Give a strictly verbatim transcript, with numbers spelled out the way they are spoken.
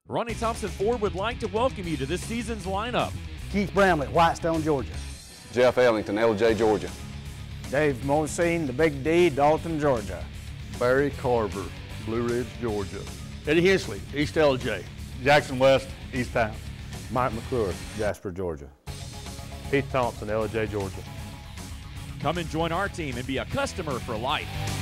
Ronnie Thompson Ford would like to welcome you to this season's lineup. Keith Bramlett, Whitestone, Georgia. Jeff Ellington, Ellijay, Georgia. Dave Mosine, the Big D, Dalton, Georgia. Barry Carver, Blue Ridge, Georgia. Eddie Hensley, East Ellijay. Jackson West, East Town. Mike McClure, Jasper, Georgia. Heath Thompson, Ellijay, Georgia. Come and join our team and be a customer for life.